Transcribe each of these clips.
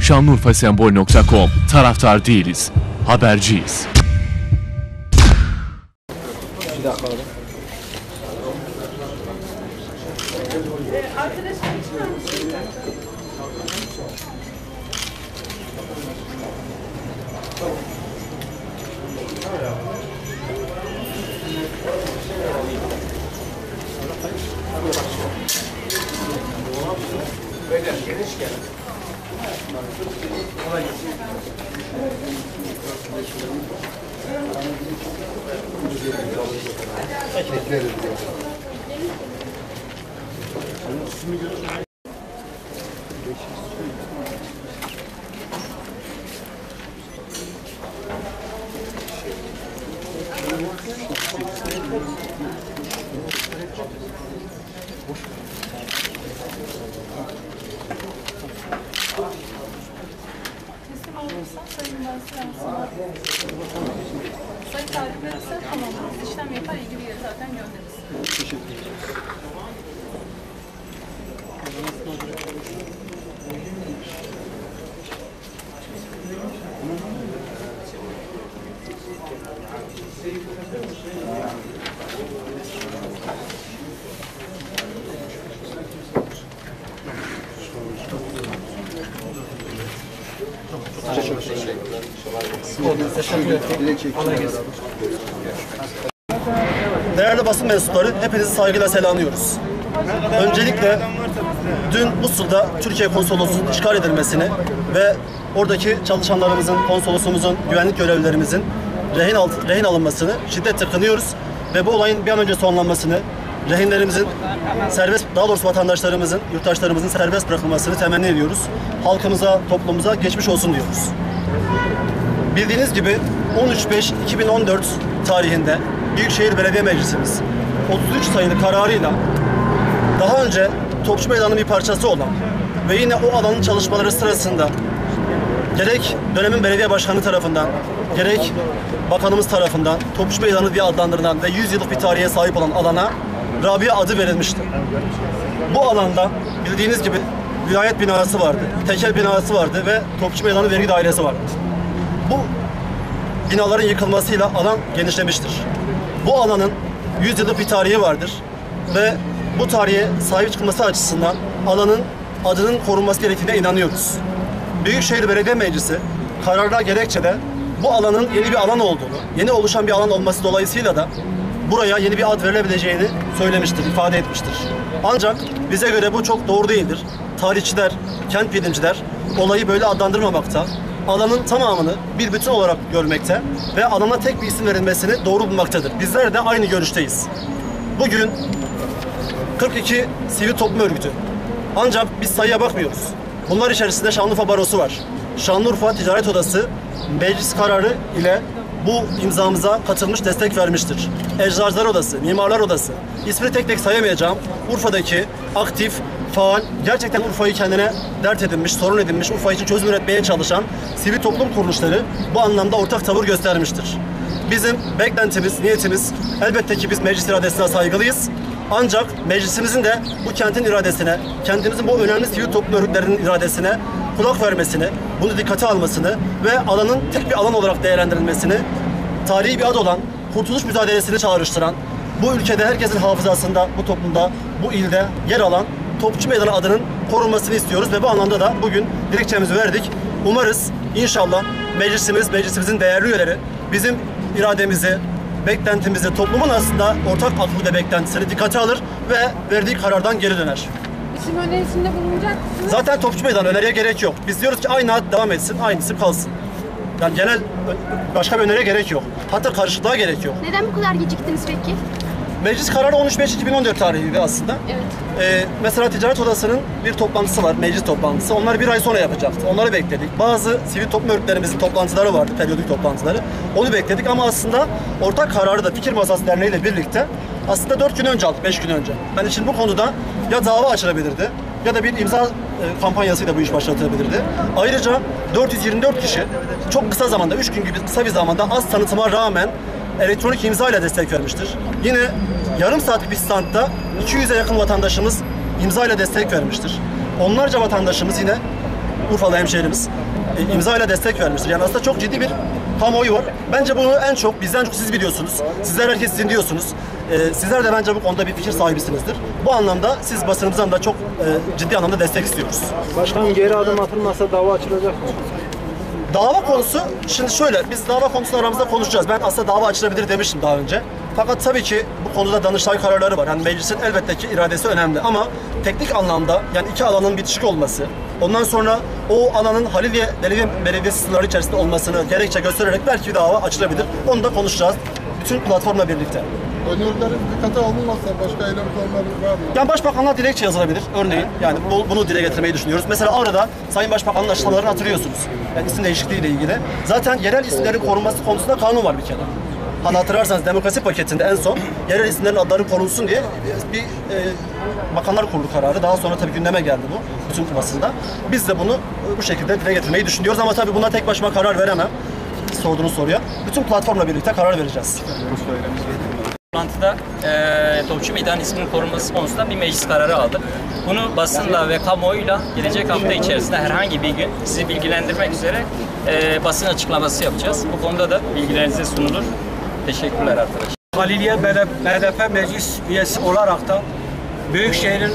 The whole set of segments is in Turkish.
Şanlıurfasembol.com. Taraftar değiliz, haberciyiz. Bir dakika abi. Beyler geniş gel. Teslim olursa sayın sayın tarih verirse tamam. Biz işlem yapar, ilgili yere zaten göndeririz. Teşekkür ederim. Değerli basın mensupları, hepinizi saygıyla selamlıyoruz. Öncelikle dün Musul'da Türkiye Konsolosluğu'nun işgal edilmesini ve oradaki çalışanlarımızın, konsolosumuzun, güvenlik görevlilerimizin rehin alınmasını şiddetle kınıyoruz ve bu olayın bir an önce sonlanmasını, rehinlerimizin serbest, daha doğrusu vatandaşlarımızın, yurttaşlarımızın serbest bırakılmasını temenni ediyoruz. Halkımıza, toplumumuza geçmiş olsun diyoruz. Bildiğiniz gibi 13.5.2014 tarihinde Büyükşehir Belediye Meclisimiz 33 sayılı kararıyla daha önce Topçu Meydanı'nın bir parçası olan ve yine o alanın çalışmaları sırasında gerek dönemin belediye başkanı tarafından, gerek bakanımız tarafından Topçu Meydanı diye adlandırılan ve 100 yıllık bir tarihe sahip olan alana Rabia adı verilmişti. Bu alanda bildiğiniz gibi vilayet binası vardı, tekel binası vardı ve Topçu Meydanı vergi dairesi vardı. Bu binaların yıkılmasıyla alan genişlemiştir. Bu alanın 100 yıllık bir tarihi vardır ve bu tarihe sahip çıkılması açısından alanın adının korunması gerektiğine inanıyoruz. Büyükşehir Belediye Meclisi kararla gerekçede bu alanın yeni bir alan olduğunu, yeni oluşan bir alan olması dolayısıyla da buraya yeni bir ad verilebileceğini söylemiştir, ifade etmiştir. Ancak bize göre bu çok doğru değildir. Tarihçiler, kent bilimciler olayı böyle adlandırmamakta, alanın tamamını bir bütün olarak görmekte ve alana tek bir isim verilmesini doğru bulmaktadır. Bizler de aynı görüşteyiz. Bugün 42 sivil toplum örgütü. Ancak biz sayıya bakmıyoruz. Bunlar içerisinde Şanlıurfa Barosu var. Şanlıurfa Ticaret Odası meclis kararı ile bu imzamıza katılmış, destek vermiştir. Eczacılar Odası, Mimarlar Odası. İsmini tek tek sayamayacağım. Urfa'daki aktif, faal, gerçekten Urfa'yı kendine dert edinmiş, sorun edinmiş, Urfa için çözüm üretmeye çalışan sivil toplum kuruluşları bu anlamda ortak tavır göstermiştir. Bizim beklentimiz, niyetimiz elbette ki biz meclis iradesine saygılıyız. Ancak meclisimizin de bu kentin iradesine, kentimizin bu önemli sivil toplum örgütlerinin iradesine kulak vermesini, bunu dikkate almasını ve alanın tek bir alan olarak değerlendirilmesini, tarihi bir ad olan kurtuluş mücadelesini çağrıştıran, bu ülkede herkesin hafızasında, bu toplumda, bu ilde yer alan Topçu Meydanı adının korunmasını istiyoruz ve bu anlamda da bugün dilekçemizi verdik. Umarız inşallah meclisimizin değerli üyeleri bizim irademizi, beklentimizi, toplumun aslında ortak aklı ve beklentisini dikkate alır ve verdiği karardan geri döner. İsim önerisinde bulunacak mısınız? Zaten Topçu Meydanı öneriye gerek yok. Biz diyoruz ki aynı ad devam etsin, aynı isim kalsın. Yani genel başka bir öneriye gerek yok. Hatta karışıklığa gerek yok. Neden bu kadar geciktiniz peki? Meclis kararı 13.5.2014 tarihiydi aslında. Evet. Mesela Ticaret Odası'nın bir toplantısı var, meclis toplantısı. Onları bir ay sonra yapacaktı. Onları bekledik. Bazı sivil toplum örgütlerimizin toplantıları vardı, periyodik toplantıları. Onu bekledik ama aslında ortak kararı da Fikir Masası Derneği ile birlikte aslında 4 gün önce aldık, 5 gün önce. Ben için bu konuda ya dava açılabilirdi ya da bir imza kampanyasıyla bu iş başlatılabilirdi. Ayrıca 424 kişi çok kısa zamanda, 3 gün gibi kısa bir zamanda az tanıtıma rağmen elektronik imza ile destek vermiştir. Yine yarım saatlik bir standta 200'e yakın vatandaşımız imza ile destek vermiştir. Onlarca vatandaşımız yine Urfalı hemşehrimiz imza ile destek vermiştir. Yani aslında çok ciddi bir kamuoyu var. Bence bunu en çok, bizden çok siz biliyorsunuz. Sizler herkes dinliyorsunuz. Sizler de bence bu konuda bir fikir sahibisinizdir. Bu anlamda siz basınımızdan da çok ciddi anlamda destek istiyoruz. Başkanım geri adım atılmazsa dava açılacak mı? Dava konusu, şimdi şöyle, biz dava konusunu aramızda konuşacağız. Ben aslında dava açılabilir demiştim daha önce. Fakat tabii ki bu konuda Danıştay kararları var. Yani meclisin elbette ki iradesi önemli ama teknik anlamda yani iki alanın bitişik olması, ondan sonra o alanın Haliliye Belediyesi sınırları içerisinde olmasını gerekçe göstererek belki bir dava açılabilir. Onu da konuşacağız. Bütün platformla birlikte. Önerilerin dikkate alınmazsa başka eylem planları var mı? Yani Başbakanlığa dilekçe yazılabilir örneğin. Yani bunu dile getirmeyi düşünüyoruz. Mesela orada Sayın Başbakan'ın açıklamalarını hatırlıyorsunuz. Yani isim değişikliği ile ilgili. Zaten yerel isimlerin korunması konusunda kanun var bir kere. Hani hatırlarsanız demokrasi paketinde en son yerel isimlerin adları korunsun diye bir Bakanlar Kurulu kararı. Daha sonra tabii gündeme geldi bu bütün basında. Biz de bunu bu şekilde dile getirmeyi düşünüyoruz ama tabii buna tek başıma karar veremem. Sorduğunuz soruya. Bütün platformla birlikte karar vereceğiz. Toplantıda Topçu Meydan isminin korunması konusunda bir meclis kararı aldı. Bunu basınla ve kamuoyuyla gelecek hafta içerisinde herhangi bir gün sizi bilgilendirmek üzere basın açıklaması yapacağız. Bu konuda da bilgilerinize sunulur. Teşekkürler arkadaşlar. Haliliye BDP meclis üyesi olarak da Büyükşehir'in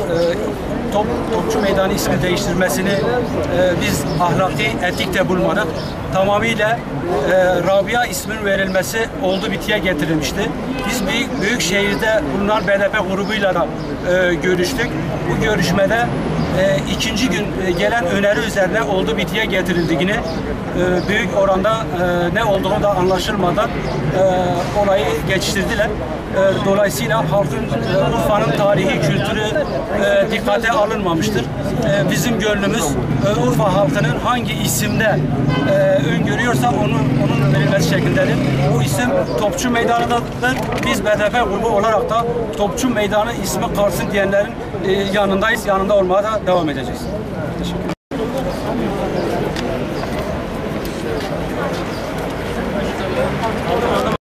Topçu Meydanı ismi değiştirmesini biz ahlaki, etikte bulmadık. Tamamıyla Rabia isminin verilmesi oldu bitiye getirilmişti. Biz Büyükşehir'de bulunan BDP grubuyla da görüştük. Bu görüşmede ikinci gün gelen öneri üzerine oldu bitiye getirildiğini, büyük oranda ne olduğunu da anlaşılmadan olayı geçiştirdiler. Dolayısıyla Urfa'nın tarihi kültürü dikkate alınmamıştır. Bizim gönlümüz Urfa halkının hangi isimde öngörüyorsa onun verilmesi şeklindedir. Bu isim Topçu Meydanı'dadır. Biz BDP grubu olarak da Topçu Meydanı ismi kalsın diyenlerin yanındayız. Yanında olmaya da devam edeceğiz. Teşekkür ederim.